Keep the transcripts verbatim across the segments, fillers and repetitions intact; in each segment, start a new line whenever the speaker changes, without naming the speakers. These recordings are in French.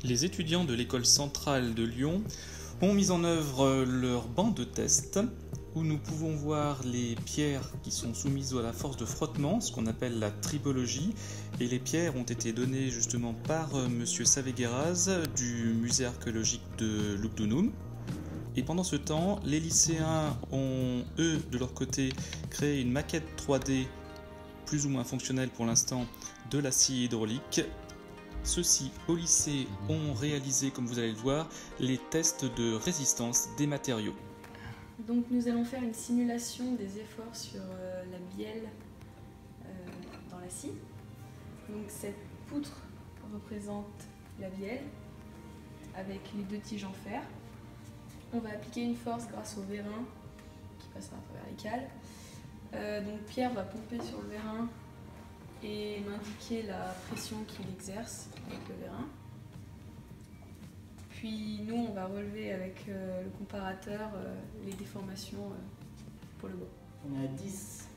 Les étudiants de l'école centrale de Lyon ont mis en œuvre leur banc de test où nous pouvons voir les pierres qui sont soumises à la force de frottement, ce qu'on appelle la tribologie, et les pierres ont été données justement par M. Savegueras du musée archéologique de Lugdunum. Et pendant ce temps, les lycéens ont, eux, de leur côté, créé une maquette trois D plus ou moins fonctionnelle pour l'instant de la scie hydraulique. Ceux-ci, au lycée, ont réalisé, comme vous allez le voir, les tests de résistance des matériaux.
Donc nous allons faire une simulation des efforts sur euh, la bielle euh, dans la scie. Donc cette poutre représente la bielle avec les deux tiges en fer. On va appliquer une force grâce au vérin qui passera à travers les cales. Euh, donc Pierre va pomper sur le vérin et m'indiquer la pression qu'il exerce avec le vérin. Puis nous, on va relever avec euh, le comparateur euh, les déformations euh, pour le bois.
On est à dix.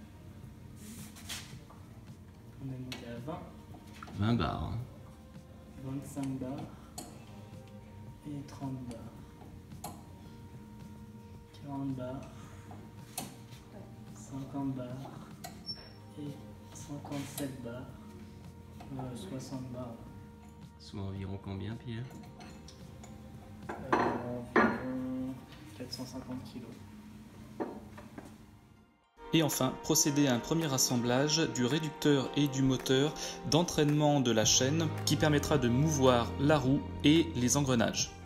On est monté à vingt.
vingt bars. Hein.
vingt-cinq bars. Et trente bars. quarante bars. cinquante bars. Et cinquante-sept bars. Euh, soixante bars.
Soit environ combien, Pierre?
Euh, environ quatre cent cinquante kilos.
Et enfin, procéder à un premier assemblage du réducteur et du moteur d'entraînement de la chaîne qui permettra de mouvoir la roue et les engrenages.